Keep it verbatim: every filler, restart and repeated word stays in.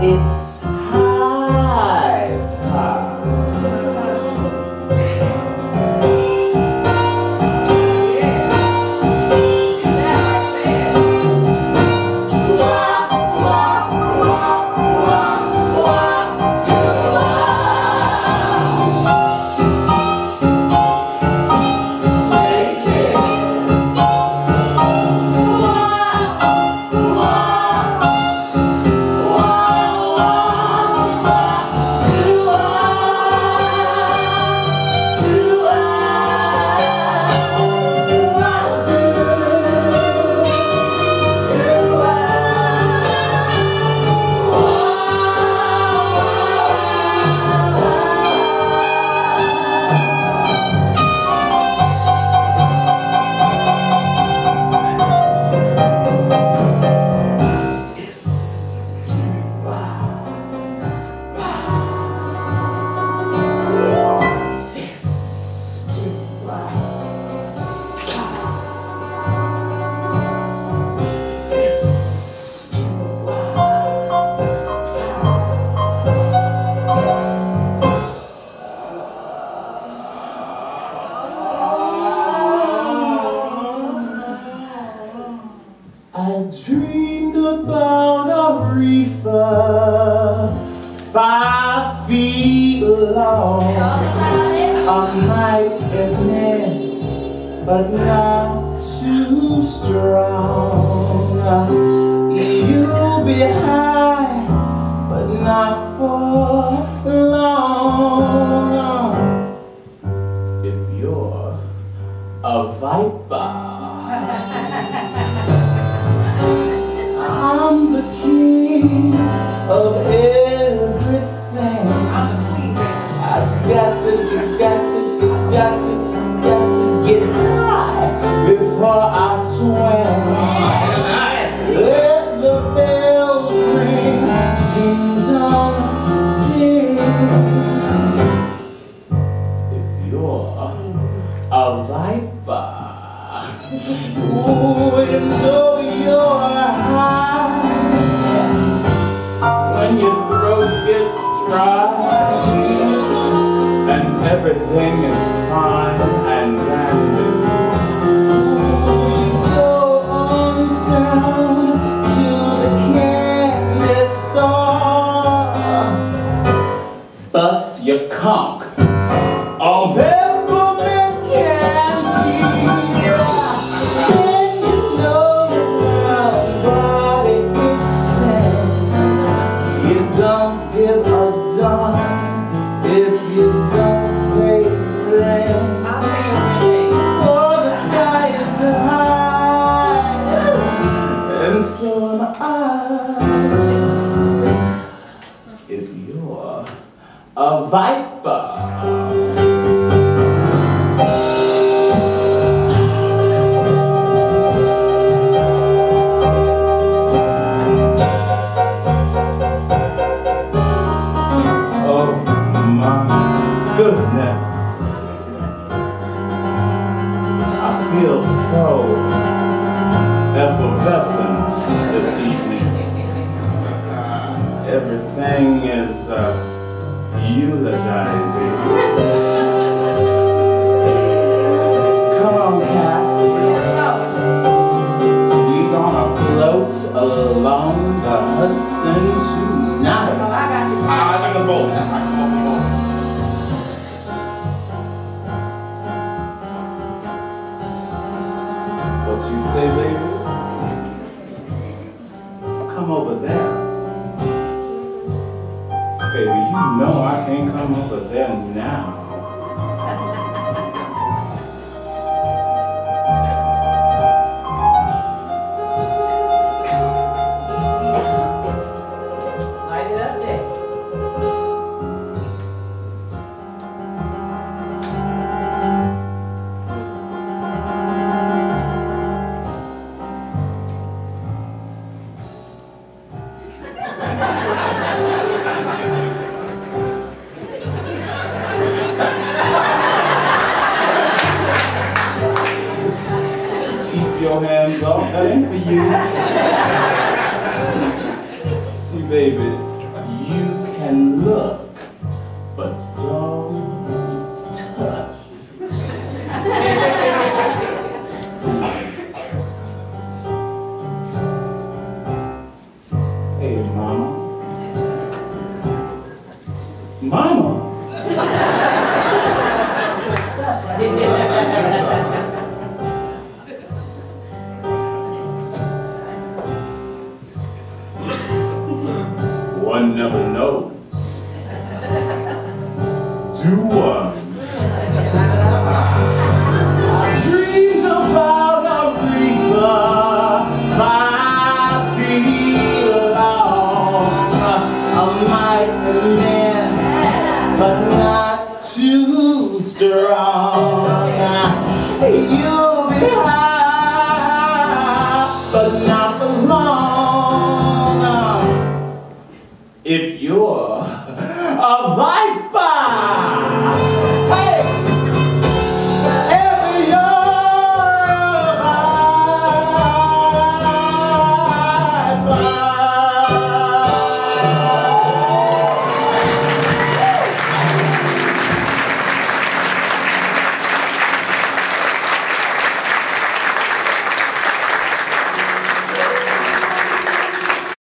It's high time. I dreamed about a reefer five feet long. A might have been, but not too strong. You'll be high, but not for long. If you're a viper, I'm the king of everything. I got to, got to, got to, got to get high before I swim. Let the bells ring, ding dong, ding. If you're a viper, oh, you know you're high when your throat gets dry and everything is fine and dandy. You go on down to the candy store, bust your conch on peppermint candy. Don't give a darn if you don't pay rent. Oh, the sky is high, and so am I. If you're a viper, goodness, I feel so effervescent this evening. Uh, everything is uh, eulogizing. Come on, cats. We gonna float along the Hudson tonight. Oh, I got you. I got the boat. I come up the boat. What you say, baby? Come over there. Baby, you know I can't come over there now. Light it up there. Keep your hands off, that ain't for you. See, baby, Hey, mama. Mama. One never knows. Do what?